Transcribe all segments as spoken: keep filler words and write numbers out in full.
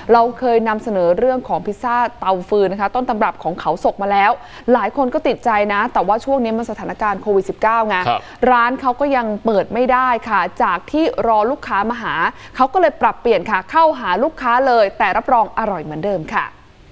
เราเคยนำเสนอเรื่องของพิซซ่าเตาฟืนนะคะต้นตำรับของเขาศกมาแล้วหลายคนก็ติดใจนะแต่ว่าช่วงนี้มันสถานการณ์โควิด สิบเก้า ไงร้านเขาก็ยังเปิดไม่ได้ค่ะจากที่รอลูกค้ามาหาเขาก็เลยปรับเปลี่ยนค่ะเข้าหาลูกค้าเลยแต่รับรองอร่อยเหมือนเดิมค่ะ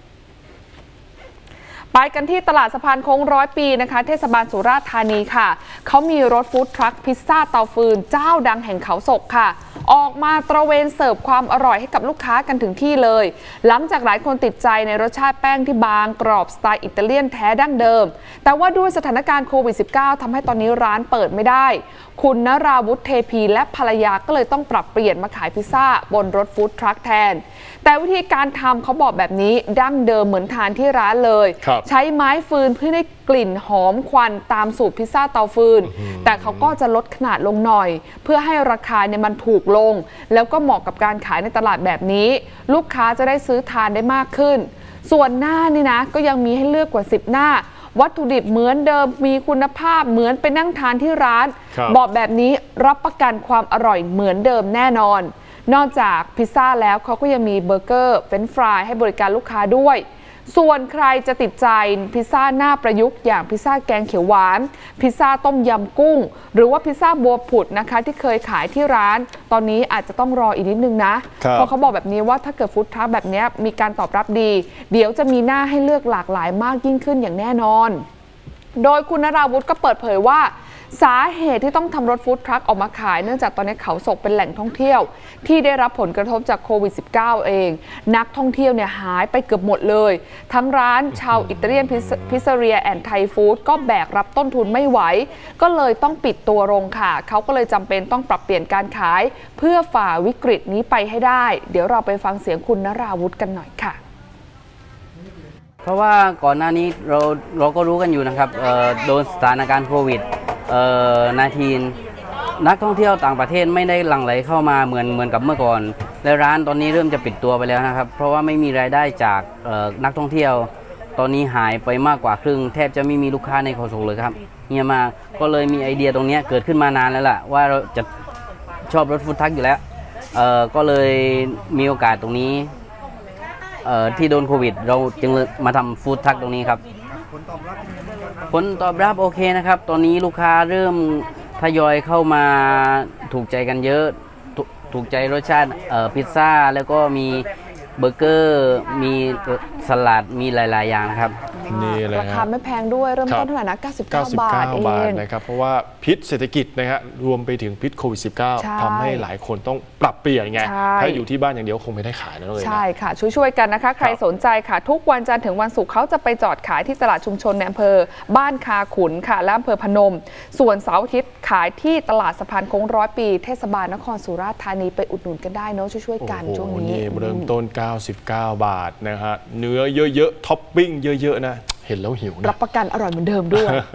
ไปกันที่ตลาดสะพานโค้งร้อยปีนะคะเทศบาลสุราษฎร์ธานีค่ะเขามีรถฟู้ดทรัคพิซซ่าเตาฟืนเจ้าดังแห่งเขาศกค่ะออกมาตระเวนเสิร์ฟความอร่อยให้กับลูกค้ากันถึงที่เลยหลังจากหลายคนติดใจในรสชาติแป้งที่บางกรอบสไตล์อิตาเลียนแท้ดั้งเดิมแต่ว่าด้วยสถานการณ์โควิด สิบเก้า ทำให้ตอนนี้ร้านเปิดไม่ได้คุณนราวุฒิเทพีและภรรยาก็เลยต้องปรับเปลี่ยนมาขายพิซซ่าบนรถฟู้ดทรัคแทนแต่วิธีการทำเขาบอกแบบนี้ดั้งเดิมเหมือนทานที่ร้านเลยใช้ไม้ฟืนเพื่อให้กลิ่นหอมควันตามสูตรพิซซ่าเตาฟืนแต่เขาก็จะลดขนาดลงหน่อยเพื่อให้ราคาเนี่ยมันถูกลงแล้วก็เหมาะกับการขายในตลาดแบบนี้ลูกค้าจะได้ซื้อทานได้มากขึ้นส่วนหน้านี่นะก็ยังมีให้เลือกกว่าสิบหน้าวัตถุดิบเหมือนเดิมมีคุณภาพเหมือนไปนั่งทานที่ร้านบอกแบบนี้รับประกันความอร่อยเหมือนเดิมแน่นอนนอกจากพิซซ่าแล้วเขาก็ยังมีเบอร์เกอร์เฟรนช์ฟรายให้บริการลูกค้าด้วยส่วนใครจะติดใจพิซซ่าหน้าประยุกต์อย่างพิซซ่าแกงเขียวหวานพิซซ่าต้มยำกุ้งหรือว่าพิซซ่าบัวผุดนะคะที่เคยขายที่ร้านตอนนี้อาจจะต้องรออีกนิดนึงนะเพราะเขาบอกแบบนี้ว่าถ้าเกิดฟู้ดทรัคแบบนี้มีการตอบรับดีเดี๋ยวจะมีหน้าให้เลือกหลากหลายมากยิ่งขึ้นอย่างแน่นอนโดยคุณนราวุฒิก็เปิดเผยว่าสาเหตุที่ต้องทำรถฟู้ดทรัคออกมาขายเนื่องจากตอนนี้เขาศกเป็นแหล่งท่องเที่ยวที่ได้รับผลกระทบจากโควิด สิบเก้า เองนักท่องเที่ยวเนี่ยหายไปเกือบหมดเลยทั้งร้านชาวอิตาเลียนพิซซ่าเรียแอนด์ไทยฟู้ดก็แบกรับต้นทุนไม่ไหวก็เลยต้องปิดตัวลงค่ะเขาก็เลยจำเป็นต้องปรับเปลี่ยนการขายเพื่อฝ่าวิกฤตนี้ไปให้ได้เดี๋ยวเราไปฟังเสียงคุณนราวุฒิกันหน่อยค่ะเพราะว่าก่อนหน้านี้เราเราก็รู้กันอยู่นะครับโดนสถานการณ์โควิดนาทีนักท่องเที่ยวต่างประเทศไม่ได้หลั่งไหลเข้ามาเหมือนเหมือนกับเมื่อก่อนและร้านตอนนี้เริ่มจะปิดตัวไปแล้วนะครับเพราะว่าไม่มีรายได้จากนักท่องเที่ยวตอนนี้หายไปมากกว่าครึ่งแทบจะไม่มีลูกค้าในเขาศกเลยครับเฮียมาก็เลยมีไอเดียตรงนี้เกิดขึ้นมานานแล้วล่ะว่าเราจะชอบรถฟู้ดทรัคอยู่แล้วก็เลยมีโอกาสตรงนี้ที่โดนโควิดเราจึงมาทำฟู้ดทรัคตรงนี้ครับผลตอบรับโอเคนะครับตอนนี้ลูกค้าเริ่มทยอยเข้ามาถูกใจกันเยอะถูกใจรสชาติพิซซ่าแล้วก็มีเบอร์เกอร์มีสลัดมีหลายๆอย่างนะครับนี่เลยราคาไม่แพงด้วยเริ่มต้นเท่าไหร่นะเก้าสิบเก้าบาทเองนะครับเพราะว่าพิษเศรษฐกิจนะฮะรวมไปถึงพิษโควิด สิบเก้า ทำให้หลายคนต้องปรับเปลี่ยนไงถ้าอยู่ที่บ้านอย่างเดียวคงไม่ได้ขายแล้วเลยใช่ค่ะช่วยๆกันนะคะใครสนใจค่ะทุกวันจันทร์ถึงวันศุกร์เขาจะไปจอดขายที่ตลาดชุมชนในอำเภอบ้านคาขุนค่ะและอำเภอพนมส่วนเสาร์อาทิตย์ขายที่ตลาดสะพานโค้งร้อยปีเทศบาลนครสุราษฎร์ธานีไปอุดหนุนกันได้เนาะช่วยๆกันช่วงนี้เริ่มต้นเก้าสิบเก้าบาทนะฮะเนื้อเยอะๆท็อปปิ้งเยอะๆนะเห็นแล้วหิวนะรับประกันอร่อยเหมือนเดิมด้วย